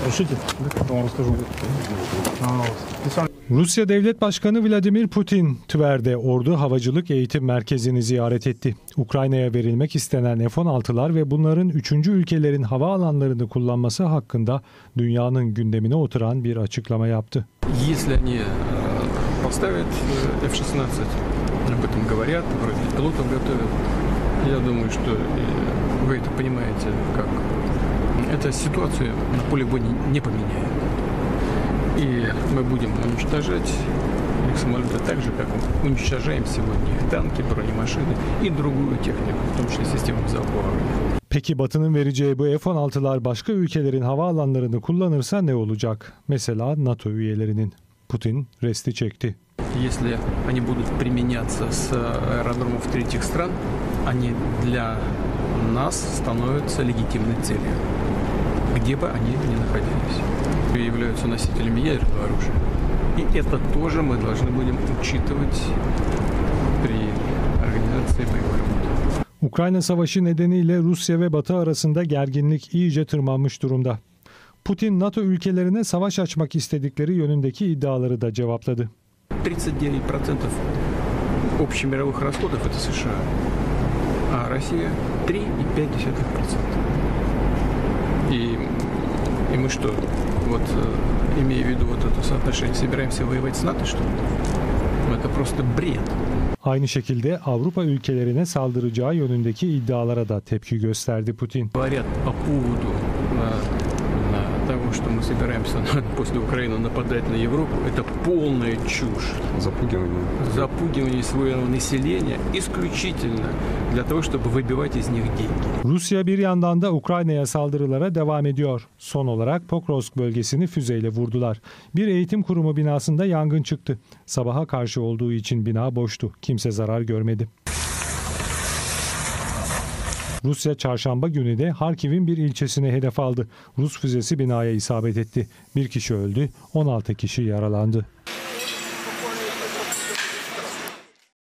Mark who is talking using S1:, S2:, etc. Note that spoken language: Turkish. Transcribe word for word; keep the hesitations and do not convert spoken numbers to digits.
S1: Rusya Devlet Başkanı Vladimir Putin, Tver'de Ordu Havacılık Eğitim Merkezi'ni ziyaret etti. Ukrayna'ya verilmek istenen F on altılar ve bunların üçüncü ülkelerin havaalanlarını kullanması hakkında dünyanın gündemine oturan bir açıklama yaptı.
S2: Если они поставят эф шестнадцать, об этом говорят, вроде пилотов готовят. Я думаю, что вы это понимаете, как эта ситуация на поле боя не поменяет. И мы будем уничтожать их самолеты так же, как уничтожаем сегодня их танки, бронемашины и другую технику, в том числе систему залпового огня.
S1: Peki Batı'nın vereceği bu F on altılar başka ülkelerin havaalanlarını kullanırsa ne olacak? Mesela NATO üyelerinin. Putin resti çekti.
S2: Если они будут применяться с аэродромов третьих стран, они для нас становятся легитимной целью, где бы они ни находились. Являются носителями ядерного оружия. И это тоже мы должны будем учитывать при организации боевой работы.
S1: Ukrayna Savaşı nedeniyle Rusya ve Batı arasında gerginlik iyice tırmanmış durumda. Putin, NATO ülkelerine savaş açmak istedikleri yönündeki iddiaları da cevapladı.
S2: тридцать девять процентов общемировых расходов это США, а Россия три и пять десятых процента. И, и мы что, вот имея в виду вот это соотношение, собираемся воевать с НАТО, что ли? Это просто бред.
S1: Aynı şekilde Avrupa ülkelerine saldıracağı yönündeki iddialara da tepki gösterdi Putin.
S2: Говорят по поводу того, что мы собираемся после Украины нападать на Европу, это полная чушь.
S3: Запугивание.
S2: Запугивание своего населения исключительно для того, чтобы выбивать из них деньги.
S1: Rusya bir yandan da Ukrayna'ya saldırılara devam ediyor. Son olarak Pokrovsk bölgesini füzeyle vurdular. Bir eğitim kurumu binasında yangın çıktı. Sabaha karşı olduğu için bina boştu. Kimse zarar görmedi. Rusya çarşamba günü de Harkiv'in bir ilçesine hedef aldı. Rus füzesi binaya isabet etti. Bir kişi öldü, on altı kişi yaralandı.